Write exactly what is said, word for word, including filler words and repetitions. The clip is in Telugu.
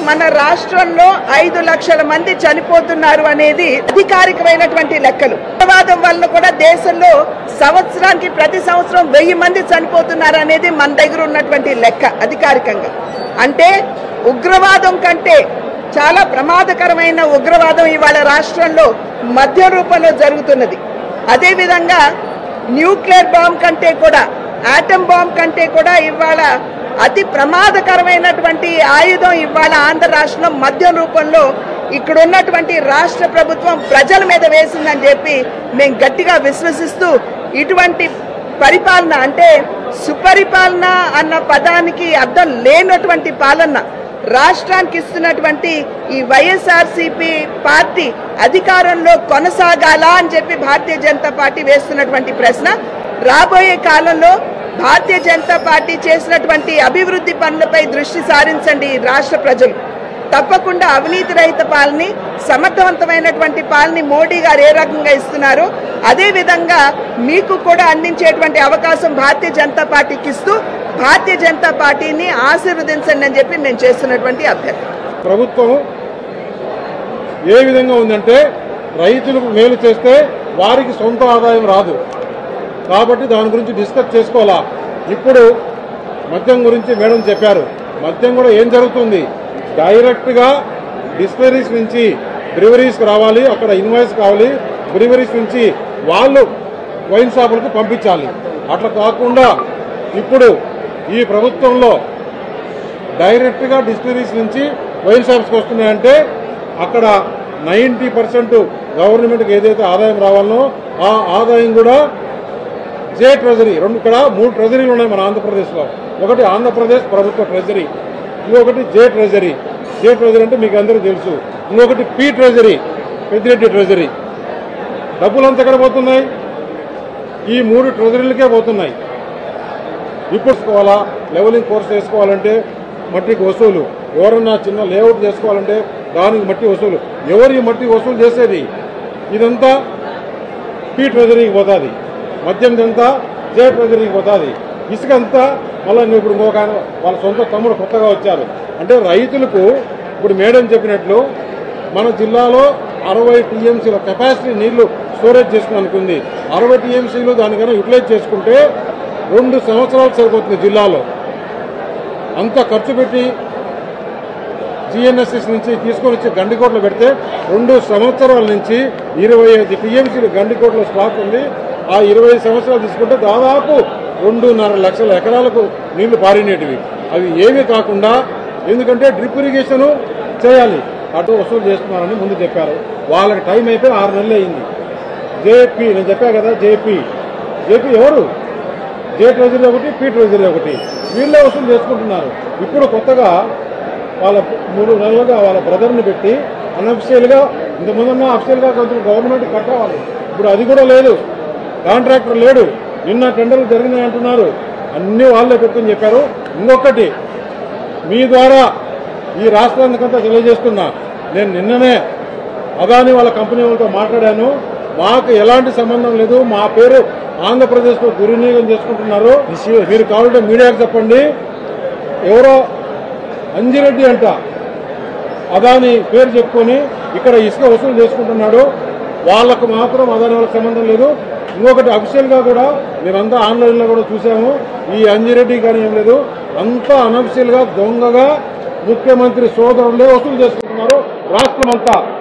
మన రాష్ట్రంలో ఐదు లక్షల మంది చనిపోతున్నారు అనేది అధికారికమైనటువంటి లెక్కలు. ఉగ్రవాదం వల్ల కూడా దేశంలో సంవత్సరానికి ప్రతి సంవత్సరం వెయ్యి మంది చనిపోతున్నారు అనేది మన దగ్గర ఉన్నటువంటి లెక్క అధికారికంగా. అంటే ఉగ్రవాదం కంటే చాలా ప్రమాదకరమైన ఉగ్రవాదం ఇవాళ రాష్ట్రంలో మద్యం రూపంలో జరుగుతున్నది. అదేవిధంగా న్యూక్లియర్ బాంబ్ కంటే కూడా, ఆటమ్ బాంబ్ కంటే కూడా ఇవాళ అతి ప్రమాదకరమైనటువంటి ఆయుధం ఇవాళ ఆంధ్ర రాష్ట్రంలో మద్యం రూపంలో ఇక్కడ ఉన్నటువంటి రాష్ట్ర ప్రభుత్వం ప్రజల మీద వేసిందని చెప్పి మేము గట్టిగా విశ్వసిస్తూ, ఇటువంటి పరిపాలన అంటే సుపరిపాలన అన్న పదానికి అర్థం లేనటువంటి పాలన రాష్ట్రానికి ఇస్తున్నటువంటి ఈ వైఎస్ఆర్సీపీ పార్టీ అధికారంలో కొనసాగాల అని చెప్పి భారతీయ జనతా పార్టీ వేస్తున్నటువంటి ప్రశ్న. రాబోయే కాలంలో భారతీయ జనతా పార్టీ చేసినటువంటి అభివృద్ధి పనులపై దృష్టి సారించండి రాష్ట్ర ప్రజలు. తప్పకుండా అవినీతి రహిత పాలన, సమర్థవంతమైనటువంటి పాలన మోడీ గారు ఏ రకంగా ఇస్తున్నారో అదే విధంగా మీకు కూడా అందించేటువంటి అవకాశం భారతీయ జనతా పార్టీకి ఇస్తూ భారతీయ జనతా పార్టీని ఆశీర్వదించండి అని చెప్పి నేను చేస్తున్నటువంటి అభ్యర్థన. ప్రభుత్వం ఏ విధంగా ఉందంటే రైతులకు మేలు చేస్తే వారికి సొంత ఆదాయం రాదు కాబట్టి దాని గురించి డిస్కస్ చేసుకోవాలా. ఇప్పుడు మద్యం గురించి మేడం చెప్పారు. మద్యం కూడా ఏం జరుగుతుంది, డైరెక్ట్గా డిస్టిలరీస్ నుంచి బ్రివరీస్కి రావాలి, అక్కడ ఇన్వాయిస్ కావాలి, బ్రివరీస్ నుంచి వాళ్ళు వైన్ షాపులకు పంపించాలి. అట్లా కాకుండా ఇప్పుడు ఈ ప్రభుత్వంలో డైరెక్ట్గా డిస్టిలరీస్ నుంచి వైన్ షాప్స్కి వస్తున్నాయంటే అక్కడ నైంటీ పర్సెంట్ గవర్నమెంట్కి ఏదైతే ఆదాయం రావాలనో ఆ ఆదాయం కూడా జే ట్రెజరీ, రెండు ఇక్కడ మూడు ట్రెజరీలు ఉన్నాయి మన ఆంధ్రప్రదేశ్లో. ఒకటి ఆంధ్రప్రదేశ్ ప్రభుత్వ ట్రెజరీ, ఇంకొకటి జే ట్రెజరీ. జే ట్రెజరీ అంటే మీకు అందరికీ తెలుసు. ఇంకొకటి పి ట్రెజరీ, పెద్దిరెడ్డి ట్రెజరీ. డబ్బులంతా ఎక్కడ పోతున్నాయి, ఈ మూడు ట్రెజరీలకే పోతున్నాయి. ఇప్పుడు వేసుకోవాలా, లెవెలింగ్ కోర్స్ వేసుకోవాలంటే మట్టికి వసూలు, ఎవరన్నా చిన్న లేఅవుట్ చేసుకోవాలంటే దానికి మట్టి వసూలు. ఎవరు ఈ మట్టి వసూలు చేసేది? ఇదంతా పి ట్రెజరీకి పోతుంది, మద్యం అంతా జే ట్రెజరీకి పోతుంది, ఇసుక అంతా మళ్ళీ ఇప్పుడు ఇంకొక ఆయన వాళ్ళ సొంత తమ్ముడు కొత్తగా వచ్చారు. అంటే రైతులకు ఇప్పుడు మేడం చెప్పినట్లు మన జిల్లాలో అరవై టీఎంసీల కెపాసిటీ నీళ్లు స్టోరేజ్ చేసుకుని అనుకుంది. అరవై టీఎంసీలు దానికన్నా యూటిలైజ్ చేసుకుంటే రెండు సంవత్సరాలు సరిపోతుంది జిల్లాలో. అంత ఖర్చు పెట్టి జిఎన్ఎస్ఎస్ నుంచి తీసుకొని వచ్చి గండికోటలో పెడితే రెండు సంవత్సరాల నుంచి ఇరవై ఐదు టీఎంసీలు గండికోటలో స్టాక్ ఉంది. ఆ ఇరవై ఐదు సంవత్సరాలు తీసుకుంటే దాదాపు రెండున్నర లక్షల ఎకరాలకు నీళ్లు పారినేటివి. అవి ఏమీ కాకుండా, ఎందుకంటే డ్రిప్ ఇరిగేషను చేయాలి, అటు వసూలు చేస్తున్నారని ముందు చెప్పారు. వాళ్ళకి టైం అయిపోయి ఆరు నెలలు అయింది. జేపీ నేను చెప్పా కదా, జేపీ జేపీ ఎవరు? జే ట్రెజరీ ఒకటి, పీ ట్రెజరీ ఒకటి, వీళ్ళే వసూలు చేసుకుంటున్నారు. ఇప్పుడు కొత్తగా వాళ్ళ మూడు నెలలుగా వాళ్ళ బ్రదర్ని పెట్టి అన్అఫిషియల్గా, ఇంతకుముందన్నా అఫిషియల్గా కొంచెం గవర్నమెంట్ కట్టవాలి, ఇప్పుడు అది కూడా లేదు. కాంట్రాక్టర్ లేడు, నిన్న టెండర్లు జరిగినాయి అంటున్నారు, అన్ని వాళ్ళే పెట్టుకుని చెప్పారు. ఇంకొకటి మీ ద్వారా ఈ రాష్ట్రానికంతా తెలియజేస్తున్నా, నేను నిన్ననే అదాని వాళ్ళ కంపెనీ వాళ్ళతో మాట్లాడాను. మాకు ఎలాంటి సంబంధం లేదు, మా పేరు ఆంధ్రప్రదేశ్లో దుర్వినియోగం చేసుకుంటున్నారు, మీరు కావాలంటే మీడియాకు చెప్పండి. ఎవరో అంజిరెడ్డి అంట అదాని పేరు చెప్పుకొని ఇక్కడ ఇసుక వసూలు చేసుకుంటున్నాడు, వాళ్ళకు మాత్రం అదాని వాళ్ళకి సంబంధం లేదు. ఇంకొకటి అఫిషియల్గా కూడా మీరంతా ఆన్లైన్లో కూడా చూసాము, ఈ అంజిరెడ్డి కానీ ఏం లేదు, అంతా అనఫిషియల్గా దొంగగా ముఖ్యమంత్రి సోదరులే వసూలు చేసుకుంటున్నారు రాష్ట్రం అంతా.